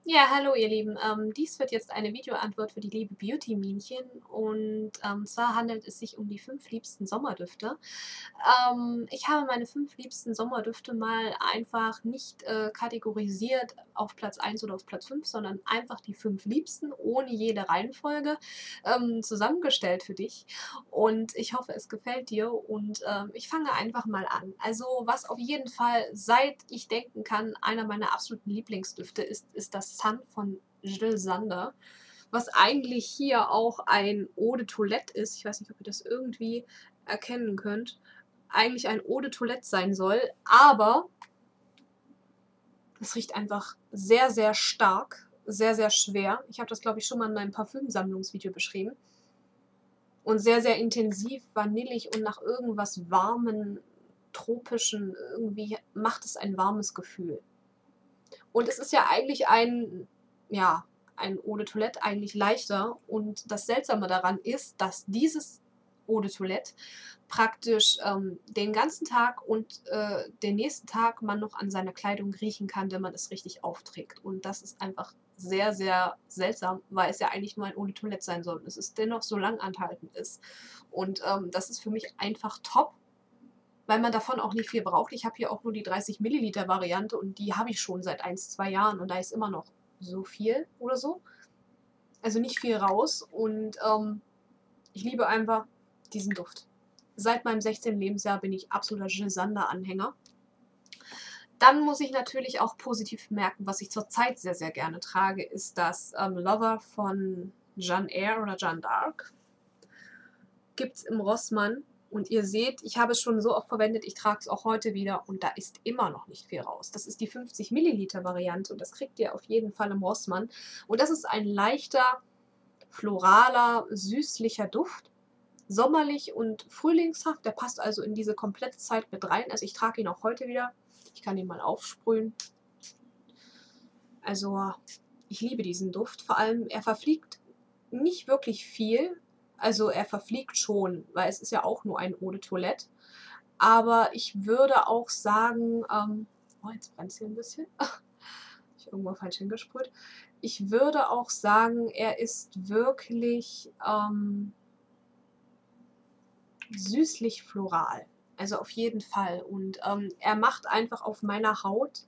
Ja, hallo ihr Lieben. Dies wird jetzt eine Videoantwort für die liebe Beauty-Minchen und zwar handelt es sich um die 5 liebsten Sommerdüfte. Ich habe meine 5 liebsten Sommerdüfte mal einfach nicht kategorisiert auf Platz 1 oder auf Platz 5, sondern einfach die 5 liebsten ohne jede Reihenfolge zusammengestellt für dich. Und ich hoffe, es gefällt dir und ich fange einfach mal an. Also was auf jeden Fall, seit ich denken kann, einer meiner absoluten Lieblingsdüfte ist, ist das Sun von Jill Sander, was eigentlich hier auch ein Eau de Toilette ist. Ich weiß nicht, ob ihr das irgendwie erkennen könnt. Eigentlich ein Eau de Toilette sein soll, aber es riecht einfach sehr, sehr stark, sehr, sehr schwer. Ich habe das, glaube ich, schon mal in meinem Parfümsammlungsvideo beschrieben. Und sehr, sehr intensiv, vanillig und nach irgendwas warmen, tropischen, irgendwie macht es ein warmes Gefühl. Und es ist ja eigentlich ja, ein Eau de Toilette eigentlich leichter. Und das Seltsame daran ist, dass dieses Eau de Toilette praktisch den ganzen Tag und den nächsten Tag man noch an seiner Kleidung riechen kann, wenn man es richtig aufträgt. Und das ist einfach sehr, sehr seltsam, weil es ja eigentlich nur ein Eau de Toilette sein soll und es ist dennoch so langanhaltend ist. Und das ist für mich einfach top, weil man davon auch nicht viel braucht. Ich habe hier auch nur die 30 Milliliter Variante und die habe ich schon seit 1, 2 Jahren und da ist immer noch so viel oder so. Also nicht viel raus und ich liebe einfach diesen Duft. Seit meinem 16. Lebensjahr bin ich absoluter Jill Sander-Anhänger. Dann muss ich natürlich auch positiv bemerken, was ich zurzeit sehr, sehr gerne trage, ist das Lover von Jeanne Eyre oder Jeanne d'Arc. Gibt es im Rossmann. Und ihr seht, ich habe es schon so oft verwendet, ich trage es auch heute wieder und da ist immer noch nicht viel raus. Das ist die 50 Milliliter Variante und das kriegt ihr auf jeden Fall im Rossmann. Und das ist ein leichter, floraler, süßlicher Duft. Sommerlich und frühlingshaft. Der passt also in diese komplette Zeit mit rein. Also ich trage ihn auch heute wieder. Ich kann ihn mal aufsprühen. Also ich liebe diesen Duft. Vor allem, er verfliegt nicht wirklich viel. Also er verfliegt schon, weil es ist ja auch nur ein Eau de Toilette. Aber ich würde auch sagen, oh, jetzt brennt es hier ein bisschen. Ich irgendwo falsch hingesprüht. Ich würde auch sagen, er ist wirklich süßlich floral. Also auf jeden Fall. Und er macht einfach auf meiner Haut,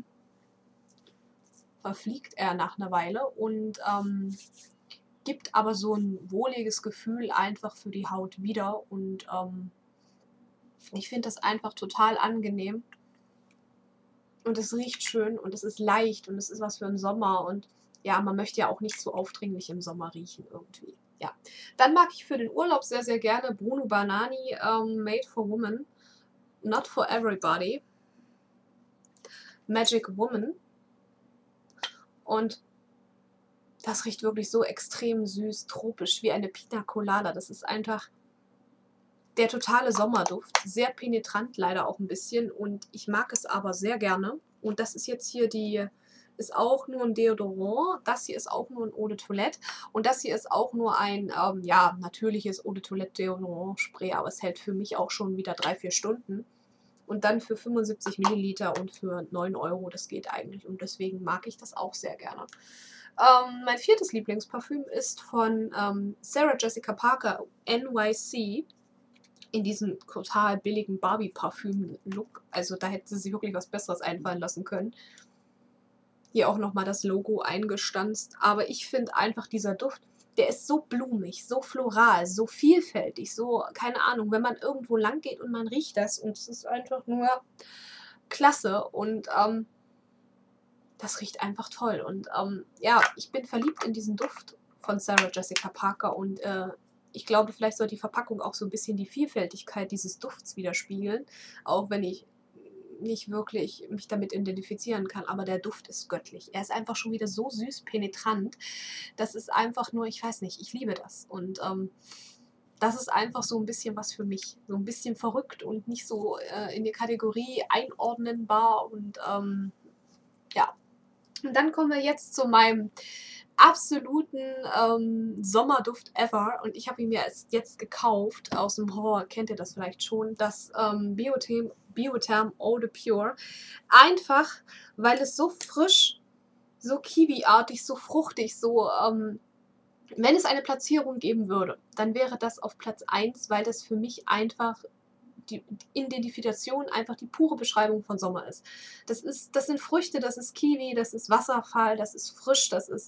verfliegt er nach einer Weile und gibt aber so ein wohliges Gefühl einfach für die Haut wieder. Und ich finde das einfach total angenehm. Und es riecht schön und es ist leicht und es ist was für den Sommer. Und ja, man möchte ja auch nicht so aufdringlich im Sommer riechen irgendwie. Ja. Dann mag ich für den Urlaub sehr, sehr gerne Bruno Banani Made for Woman. Not for Everybody. Magic Woman. Und das riecht wirklich so extrem süß, tropisch, wie eine Pina Colada. Das ist einfach der totale Sommerduft. Sehr penetrant leider auch ein bisschen. Und ich mag es aber sehr gerne. Und das ist jetzt hier ist auch nur ein Deodorant. Das hier ist auch nur ein Eau de Toilette. Und das hier ist auch nur ein, ja, natürliches Eau de Toilette Deodorant Spray. Aber es hält für mich auch schon wieder 3, 4 Stunden. Und dann für 75 Milliliter und für 9 Euro. Das geht eigentlich. Und deswegen mag ich das auch sehr gerne. Mein viertes Lieblingsparfüm ist von Sarah Jessica Parker NYC in diesem total billigen Barbie-Parfüm-Look. Also da hätte sie sich wirklich was Besseres einfallen lassen können. Hier auch nochmal das Logo eingestanzt. Aber ich finde einfach dieser Duft, der ist so blumig, so floral, so vielfältig, so, keine Ahnung, wenn man irgendwo lang geht und man riecht das und es ist einfach nur klasse und das riecht einfach toll. Und ja, ich bin verliebt in diesen Duft von Sarah Jessica Parker und ich glaube, vielleicht soll die Verpackung auch so ein bisschen die Vielfältigkeit dieses Dufts widerspiegeln, auch wenn ich nicht wirklich mich damit identifizieren kann, aber der Duft ist göttlich. Er ist einfach schon wieder so süß penetrant. Das ist einfach nur, ich weiß nicht, ich liebe das. Und das ist einfach so ein bisschen was für mich. So ein bisschen verrückt und nicht so in die Kategorie einordnenbar und ja. Und dann kommen wir jetzt zu meinem absoluten Sommerduft ever. Und ich habe ihn mir erst jetzt gekauft aus dem Haul. Kennt ihr das vielleicht schon? Das Biotherm Eau de Pure. Einfach, weil es so frisch, so kiwiartig, so fruchtig, so, wenn es eine Platzierung geben würde, dann wäre das auf Platz 1, weil das für mich einfach die Identifikation, einfach die pure Beschreibung von Sommer ist. Das sind Früchte, das ist Kiwi, das ist Wasserfall, das ist frisch,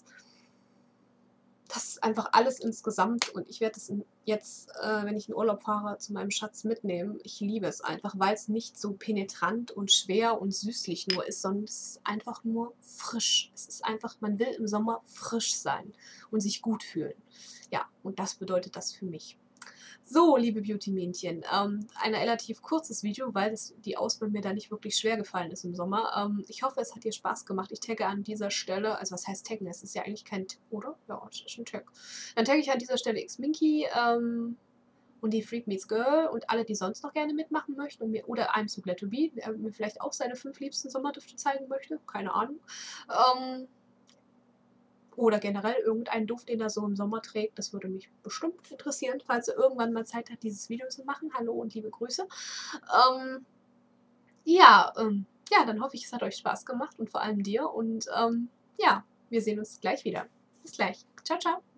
das ist einfach alles insgesamt und ich werde es jetzt, wenn ich in Urlaub fahre, zu meinem Schatz mitnehmen. Ich liebe es einfach, weil es nicht so penetrant und schwer und süßlich nur ist, sondern es ist einfach nur frisch. Es ist einfach, man will im Sommer frisch sein und sich gut fühlen. Ja, und das bedeutet das für mich. So, liebe Beauty-Männchen, ein relativ kurzes Video, weil die Auswahl mir da nicht wirklich schwer gefallen ist im Sommer. Ich hoffe, es hat dir Spaß gemacht. Ich tagge an dieser Stelle, also was heißt taggen? Es ist ja eigentlich kein, oder? Ja, es ist ein Tag. Dann tagge ich an dieser Stelle Xminky und die Freak Meets Girl und alle, die sonst noch gerne mitmachen möchten oder I'm So Glad To Be, der mir vielleicht auch seine 5 liebsten Sommerdüfte zeigen möchte. Keine Ahnung. Oder generell irgendeinen Duft, den er so im Sommer trägt. Das würde mich bestimmt interessieren, falls er irgendwann mal Zeit hat, dieses Video zu machen. Hallo und liebe Grüße. Ja, dann hoffe ich, es hat euch Spaß gemacht und vor allem dir. Und ja, wir sehen uns gleich wieder. Bis gleich. Ciao, ciao.